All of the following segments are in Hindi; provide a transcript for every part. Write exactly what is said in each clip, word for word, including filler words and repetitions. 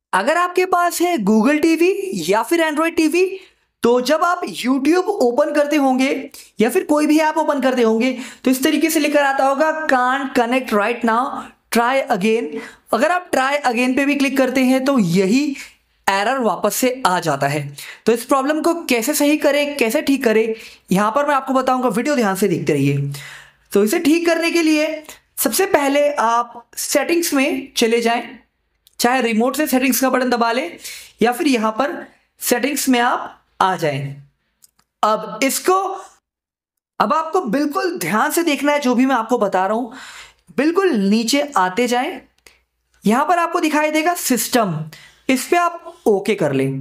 अगर आपके पास है गूगल टीवी या फिर एंड्रॉयड टीवी, तो जब आप यूट्यूब ओपन करते होंगे या फिर कोई भी ऐप ओपन करते होंगे तो इस तरीके से लिखकर आता होगा can't connect right now, try again. अगर आप ट्राई अगेन पे भी क्लिक करते हैं तो यही एरर वापस से आ जाता है। तो इस प्रॉब्लम को कैसे सही करें, कैसे ठीक करें, यहां पर मैं आपको बताऊंगा, वीडियो ध्यान से देखते रहिए। तो इसे ठीक करने के लिए सबसे पहले आप सेटिंग्स में चले जाएं, चाहे रिमोट से सेटिंग्स का बटन दबा लें या फिर यहां पर सेटिंग्स में आप आ जाएं। अब इसको अब आपको बिल्कुल ध्यान से देखना है, जो भी मैं आपको बता रहा हूं बिल्कुल नीचे आते जाएं। यहां पर आपको दिखाई देगा सिस्टम, इस पे आप ओके कर लें।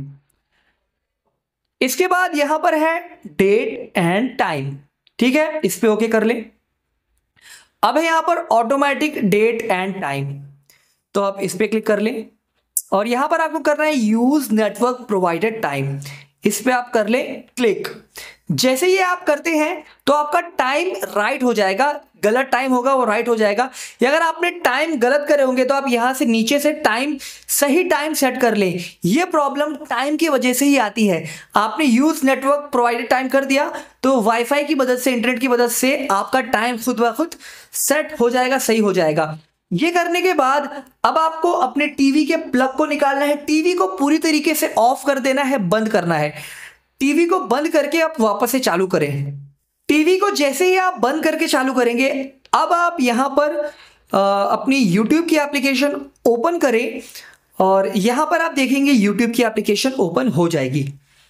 इसके बाद यहां पर है डेट एंड टाइम, ठीक है, इस पे ओके कर लें। अब है यहां पर ऑटोमेटिक डेट एंड टाइम, तो आप इस पे क्लिक कर लें और यहां पर आपको करना है यूज नेटवर्क प्रोवाइडेड टाइम, इस पे आप कर लें क्लिक। जैसे ये आप करते हैं तो आपका टाइम राइट हो जाएगा, गलत टाइम होगा वो राइट हो जाएगा। या अगर आपने टाइम गलत करे होंगे तो आप यहां से नीचे से टाइम सही टाइम सेट कर लें। ये प्रॉब्लम टाइम की वजह से ही आती है। आपने यूज नेटवर्क प्रोवाइडेड टाइम कर दिया तो वाईफाई की मदद से, इंटरनेट की मदद से आपका टाइम खुद ब खुद सेट हो जाएगा, सही हो जाएगा। ये करने के बाद अब आपको अपने टीवी के प्लग को निकालना है, टीवी को पूरी तरीके से ऑफ कर देना है, बंद करना है। टीवी को बंद करके आप वापस से चालू करें। टीवी को जैसे ही आप बंद करके चालू करेंगे, अब आप यहां पर आ, अपनी यूट्यूब की एप्लीकेशन ओपन करें और यहां पर आप देखेंगे यूट्यूब की एप्लीकेशन ओपन हो जाएगी।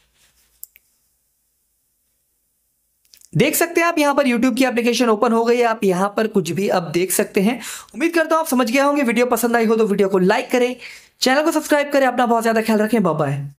देख सकते हैं आप यहां पर YouTube की एप्लीकेशन ओपन हो गई है। आप यहां पर कुछ भी अब देख सकते हैं। उम्मीद करता हूं आप समझ गए होंगे। वीडियो पसंद आई हो तो वीडियो को लाइक करें, चैनल को सब्सक्राइब करें। अपना बहुत ज्यादा ख्याल रखें। Bye bye.